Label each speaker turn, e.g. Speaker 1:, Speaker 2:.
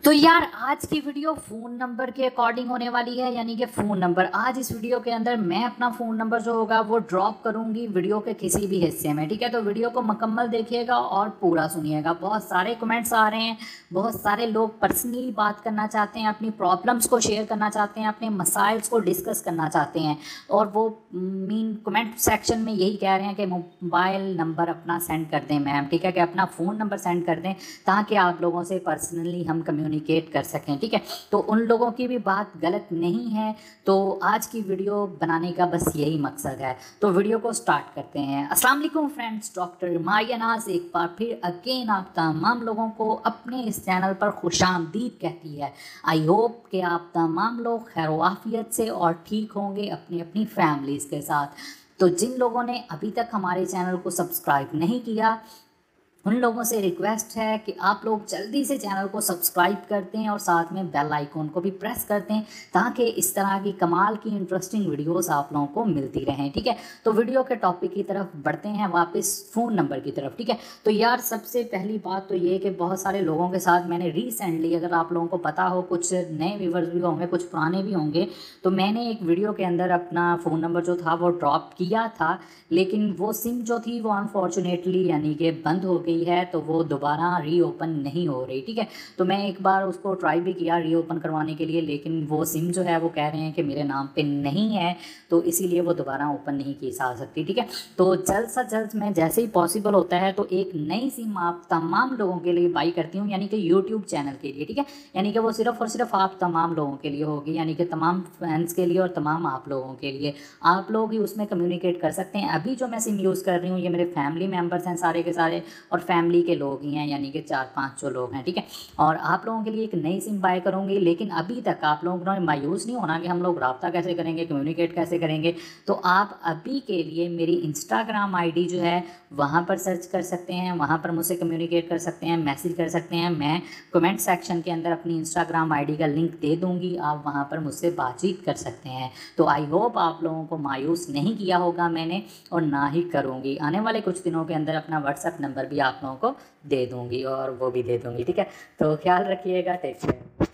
Speaker 1: तो यार आज की वीडियो फ़ोन नंबर के अकॉर्डिंग होने वाली है, यानी कि फ़ोन नंबर। आज इस वीडियो के अंदर मैं अपना फ़ोन नंबर जो होगा वो ड्रॉप करूंगी वीडियो के किसी भी हिस्से में, ठीक है। तो वीडियो को मुकम्मल देखिएगा और पूरा सुनिएगा। बहुत सारे कमेंट्स आ रहे हैं, बहुत सारे लोग पर्सनली बात करना चाहते हैं, अपनी प्रॉब्लम्स को शेयर करना चाहते हैं, अपने मसाइल्स को डिस्कस करना चाहते हैं। और वो मीन कमेंट सेक्शन में यही कह रहे हैं कि मोबाइल नंबर अपना सेंड कर दें मैम, ठीक है, कि अपना फ़ोन नंबर सेंड कर दें ताकि आप लोगों से पर्सनली हम कम्युनिकेट कर सकें, ठीक है। तो उन लोगों की भी बात गलत नहीं है। तो आज की वीडियो बनाने का बस यही मकसद है। तो वीडियो को स्टार्ट करते हैं। अस्सलाम वालेकुम फ्रेंड्स, डॉक्टर मारिया नाज एक बार फिर अगेन आप तमाम लोगों को अपने इस चैनल पर खुशामदीद कहती है। आई होप कि आप तमाम लोग खैर आफियत से और ठीक होंगे अपनी अपनी फैमिलीज़ के साथ। तो जिन लोगों ने अभी तक हमारे चैनल को सब्सक्राइब नहीं किया उन लोगों से रिक्वेस्ट है कि आप लोग जल्दी से चैनल को सब्सक्राइब करते हैं और साथ में बेल आइकॉन को भी प्रेस करते हैं ताकि इस तरह की कमाल की इंटरेस्टिंग वीडियोस आप लोगों को मिलती रहें, ठीक है। तो वीडियो के टॉपिक की तरफ बढ़ते हैं, वापस फ़ोन नंबर की तरफ, ठीक है। तो यार सबसे पहली बात तो ये कि बहुत सारे लोगों के साथ मैंने रिसेंटली, अगर आप लोगों को पता हो, कुछ नए व्यूवर्स भी होंगे, कुछ पुराने भी होंगे, तो मैंने एक वीडियो के अंदर अपना फ़ोन नंबर जो था वो ड्रॉप किया था, लेकिन वो सिम जो थी वो अनफॉर्चुनेटली यानी कि बंद हो गई है, तो वो दोबारा रीओपन नहीं हो रही, ठीक है। तो मैं एक बार उसको ट्राई भी किया रीओपन करवाने के लिए, लेकिन वो सिम जो है वो कह रहे हैं कि मेरे नाम पे नहीं है, तो इसीलिए वो दोबारा ओपन नहीं की जा सकती, ठीक है। तो जल्द से जल्द मैं जैसे ही पॉसिबल होता है तो एक नई सिम आप तमाम लोगों के लिए बाई करती हूँ, यानी कि यूट्यूब चैनल के लिए, ठीक है। यानी कि वो सिर्फ और सिर्फ आप तमाम लोगों के लिए होगी, यानी कि तमाम फैंस के लिए और तमाम आप लोगों के लिए। आप लोग ही उसमें कम्युनिकेट कर सकते हैं। अभी जो मैं सिम यूज़ कर रही हूँ ये मेरे फैमिली मेम्बर्स हैं सारे के सारे, और फैमिली के लोग ही हैं, यानी कि 4-5 जो लोग हैं, ठीक है। और आप लोगों के लिए एक नई सिम बाय करूँगी, लेकिन अभी तक आप लोगों ने मायूस नहीं होना कि हम लोग रब्ता कैसे करेंगे, कम्युनिकेट कैसे करेंगे। तो आप अभी के लिए मेरी इंस्टाग्राम आईडी जो है वहाँ पर सर्च कर सकते हैं, वहाँ पर मुझसे कम्युनिकेट कर सकते हैं, मैसेज कर सकते हैं। मैं कमेंट सेक्शन के अंदर अपनी इंस्टाग्राम आईडी का लिंक दे दूँगी, आप वहाँ पर मुझसे बातचीत कर सकते हैं। तो आई होप आप लोगों को मायूस नहीं किया होगा मैंने, और ना ही करूँगी। आने वाले कुछ दिनों के अंदर अपना व्हाट्सएप नंबर भी आप लोगों को दे दूँगी और वो भी दे दूँगी, ठीक है। तो ख्याल रखिएगा, टेक केयर।